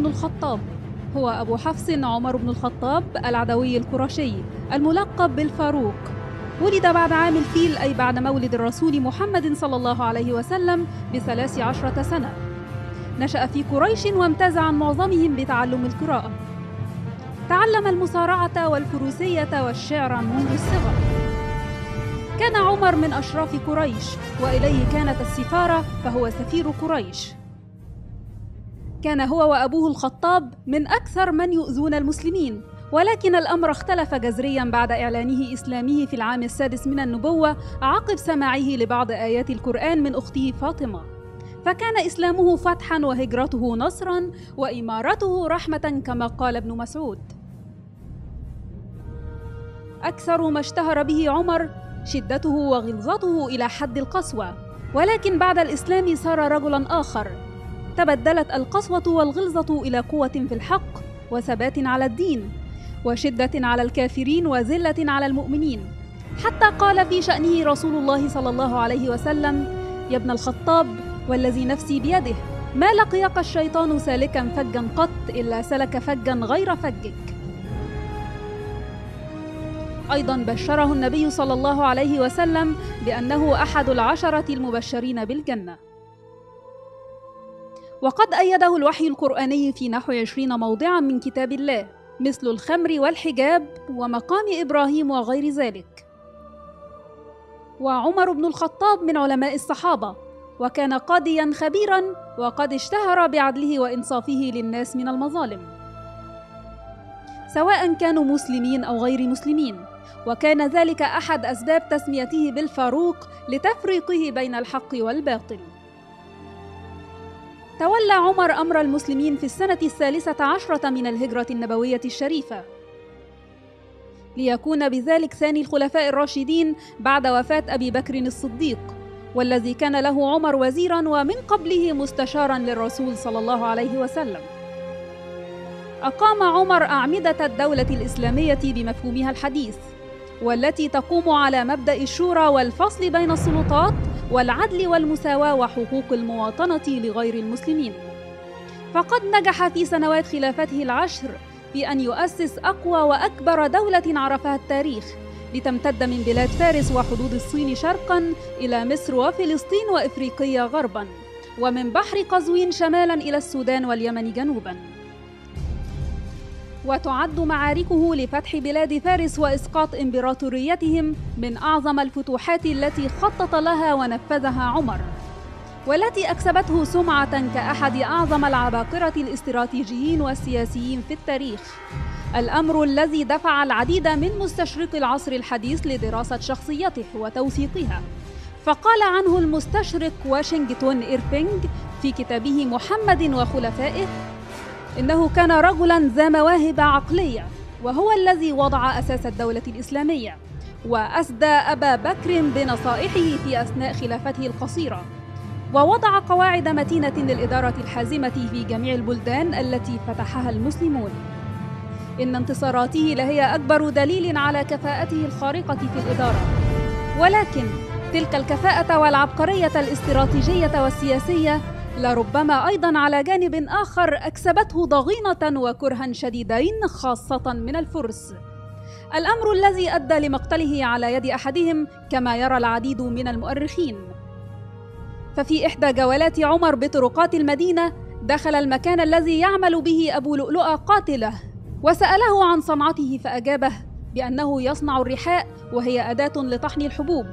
بن الخطاب، هو أبو حفص عمر بن الخطاب العدوي القرشي الملقب بالفاروق. ولد بعد عام الفيل، أي بعد مولد الرسول محمد صلى الله عليه وسلم ب13 سنة. نشأ في قريش وامتاز عن معظمهم بتعلم القراءة. تعلم المصارعة والفروسية والشعر منذ الصغر. كان عمر من أشراف قريش، وإليه كانت السفارة، فهو سفير قريش. كان هو وأبوه الخطاب من أكثر من يؤذون المسلمين، ولكن الأمر اختلف جذرياً بعد إعلانه إسلامه في العام السادس من النبوة عقب سماعه لبعض آيات القرآن من أخته فاطمة، فكان إسلامه فتحاً وهجرته نصراً وإمارته رحمة كما قال ابن مسعود. أكثر ما اشتهر به عمر شدته وغلظته إلى حد القسوة، ولكن بعد الإسلام صار رجلاً آخر. تبدلت القسوة والغلظة إلى قوة في الحق وثبات على الدين وشدة على الكافرين وذلة على المؤمنين، حتى قال في شأنه رسول الله صلى الله عليه وسلم: يا ابن الخطاب والذي نفسي بيده، ما لقيك الشيطان سالكا فجا قط إلا سلك فجا غير فجك. أيضا بشره النبي صلى الله عليه وسلم بأنه أحد العشرة المبشرين بالجنة. وقد أيده الوحي القرآني في نحو 20 موضعا من كتاب الله، مثل الخمر والحجاب ومقام إبراهيم وغير ذلك. وعمر بن الخطاب من علماء الصحابة، وكان قاضيا خبيرا، وقد اشتهر بعدله وإنصافه للناس من المظالم، سواء كانوا مسلمين أو غير مسلمين، وكان ذلك أحد أسباب تسميته بالفاروق لتفريقه بين الحق والباطل. تولى عمر أمر المسلمين في السنة 13 من الهجرة النبوية الشريفة، ليكون بذلك ثاني الخلفاء الراشدين بعد وفاة أبي بكر الصديق، والذي كان له عمر وزيراً ومن قبله مستشاراً للرسول صلى الله عليه وسلم. أقام عمر أعمدة الدولة الإسلامية بمفهومها الحديث، والتي تقوم على مبدأ الشورى والفصل بين السلطات والعدل والمساواة وحقوق المواطنة لغير المسلمين. فقد نجح في سنوات خلافته العشر في أن يؤسس أقوى وأكبر دولة عرفها التاريخ، لتمتد من بلاد فارس وحدود الصين شرقاً إلى مصر وفلسطين وإفريقيا غرباً، ومن بحر قزوين شمالاً إلى السودان واليمن جنوباً. وتعد معاركه لفتح بلاد فارس وإسقاط إمبراطوريتهم من أعظم الفتوحات التي خطط لها ونفذها عمر، والتي أكسبته سمعة كأحد أعظم العباقرة الاستراتيجيين والسياسيين في التاريخ، الأمر الذي دفع العديد من مستشرقي العصر الحديث لدراسة شخصيته وتوثيقها. فقال عنه المستشرق واشنطن إيرفينغ في كتابه محمد وخلفائه إنه كان رجلاً ذا مواهب عقلية، وهو الذي وضع أساس الدولة الإسلامية، وأسدى أبا بكر بنصائحه في أثناء خلافته القصيرة، ووضع قواعد متينة للإدارة الحازمة في جميع البلدان التي فتحها المسلمون. إن انتصاراته لهي أكبر دليل على كفاءته الخارقة في الإدارة، ولكن تلك الكفاءة والعبقرية الاستراتيجية والسياسية لربما أيضاً على جانب آخر أكسبته ضغينة وكرها شديدين خاصة من الفرس، الأمر الذي أدى لمقتله على يد أحدهم كما يرى العديد من المؤرخين. ففي إحدى جولات عمر بطرقات المدينة دخل المكان الذي يعمل به أبو لؤلؤة قاتله، وسأله عن صنعته فأجابه بأنه يصنع الرحاء، وهي أداة لطحن الحبوب.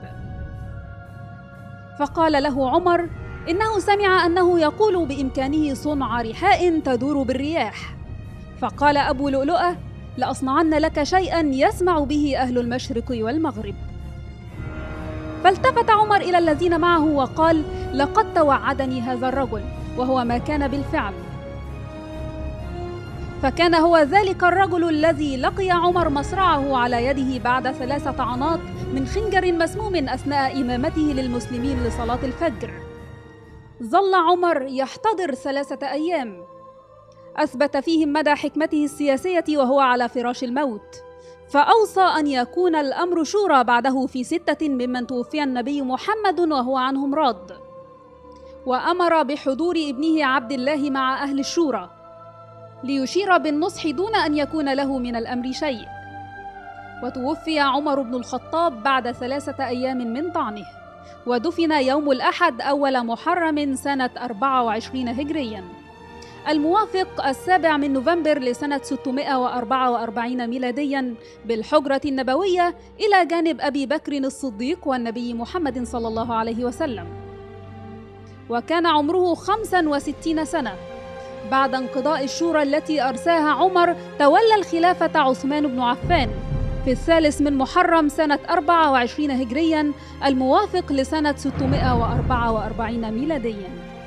فقال له عمر إنه سمع أنه يقول بإمكانه صنع رحاء تدور بالرياح. فقال أبو لؤلؤة: لأصنعن لك شيئا يسمع به أهل المشرق والمغرب. فالتفت عمر إلى الذين معه وقال: لقد توعدني هذا الرجل، وهو ما كان بالفعل. فكان هو ذلك الرجل الذي لقي عمر مصرعه على يده بعد 3 طعنات من خنجر مسموم أثناء إمامته للمسلمين لصلاة الفجر. ظل عمر يحتضر 3 أيام، أثبت فيهم مدى حكمته السياسية وهو على فراش الموت، فأوصى أن يكون الأمر شورى بعده في 6 ممن توفي النبي محمد وهو عنهم راض، وأمر بحضور ابنه عبد الله مع أهل الشورى. ليشير بالنصح دون أن يكون له من الأمر شيء. وتوفي عمر بن الخطاب بعد 3 أيام من طعنه، ودفن يوم الأحد أول محرم سنة 24 هجرياً، الموافق 7 من نوفمبر لسنة 644 ميلادياً، بالحجرة النبوية إلى جانب أبي بكر الصديق والنبي محمد صلى الله عليه وسلم. وكان عمره 65 سنة. بعد انقضاء الشورى التي أرساها عمر، تولى الخلافة عثمان بن عفان في 3 من محرم سنة 24 هجرياً، الموافق لسنة 644 ميلادياً.